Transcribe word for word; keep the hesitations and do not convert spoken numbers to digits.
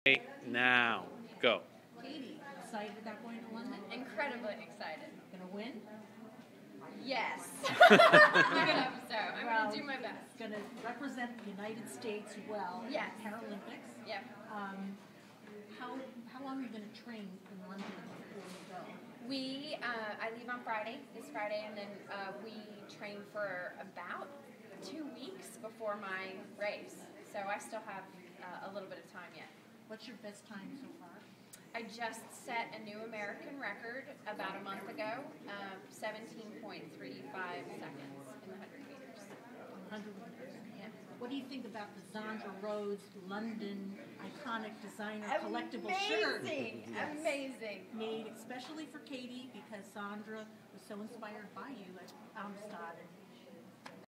Okay, now, go. Katie, excited about going to London? Incredibly excited. Gonna win? Yes. I hope so. I'm well, going to do my best. Gonna represent the United States well Yes. at Paralympics. Yep. Um, how how long are you gonna train in London before you go? We, uh, I leave on Friday, this Friday, and then uh, we train for about two weeks before my race. So I still have uh, a little bit of time yet. What's your best time so far? I just set a new American record about a month ago, um, seventeen point three five seconds in the one hundred meters. one hundred meters. Yeah. What do you think about the Zandra Rhodes London iconic designer collectible Amazing. shirt? Amazing! Yes. Amazing! Made especially for Katie because Sandra was so inspired by you at Amistad and